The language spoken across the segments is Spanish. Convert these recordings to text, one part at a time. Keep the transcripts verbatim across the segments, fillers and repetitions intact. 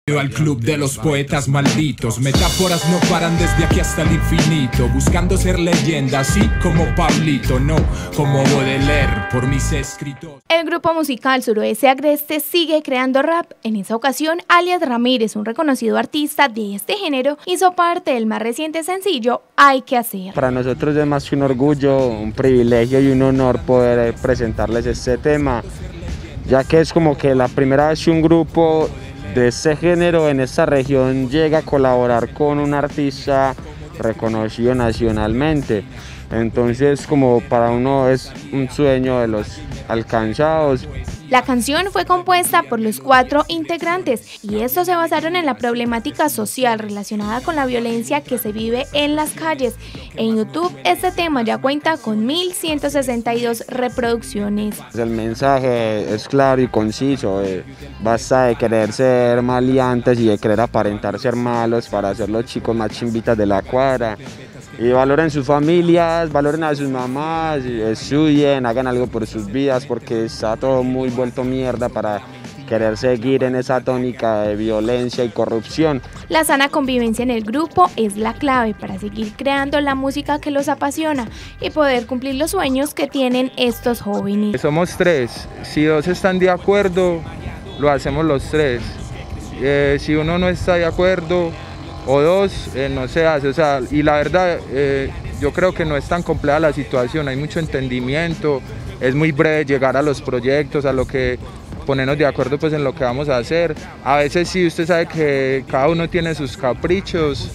Al club de los poetas malditos, metáforas no paran desde aquí hasta el infinito, buscando ser leyenda, así como Pablito, no como Baudelaire, por mis escritos. El grupo musical Suroeste Agreste sigue creando rap. En esa ocasión, Alias Ramírez, un reconocido artista de este género, hizo parte del más reciente sencillo Hay que hacer. Para nosotros es más que un orgullo, un privilegio y un honor poder presentarles este tema, ya que es como que la primera vez que un grupo de ese género en esta región llega a colaborar con un artista reconocido nacionalmente. Entonces, como para uno es un sueño de los alcanzados. La canción fue compuesta por los cuatro integrantes y estos se basaron en la problemática social relacionada con la violencia que se vive en las calles. En YouTube este tema ya cuenta con mil ciento sesenta y dos reproducciones. El mensaje es claro y conciso, eh, basta de querer ser maleantes y de querer aparentar ser malos para ser los chicos más chimbitas de la cuadra. Y valoren sus familias, valoren a sus mamás, estudien, hagan algo por sus vidas porque está todo muy vuelto mierda para querer seguir en esa tónica de violencia y corrupción. La sana convivencia en el grupo es la clave para seguir creando la música que los apasiona y poder cumplir los sueños que tienen estos jóvenes. Somos tres, si dos están de acuerdo, lo hacemos los tres. Eh, si uno no está de acuerdo, o dos, eh, no se hace, o sea, y la verdad, eh, yo creo que no es tan compleja la situación, hay mucho entendimiento, es muy breve llegar a los proyectos, a lo que ponernos de acuerdo pues en lo que vamos a hacer. A veces sí, usted sabe que cada uno tiene sus caprichos,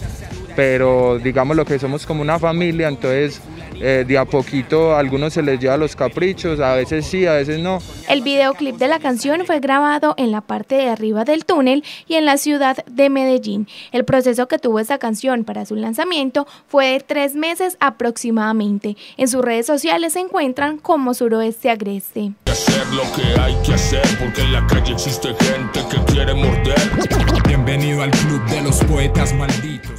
pero digamos lo que somos como una familia, entonces eh, de a poquito a algunos se les lleva los caprichos, a veces sí, a veces no. El videoclip de la canción fue grabado en la parte de arriba del túnel y en la ciudad de Medellín. El proceso que tuvo esta canción para su lanzamiento fue de tres meses aproximadamente. En sus redes sociales se encuentran como Suroeste Agreste. Hacer lo que hay que hacer porque en la calle existe gente que quiere morder. Bienvenido al club de los poetas malditos.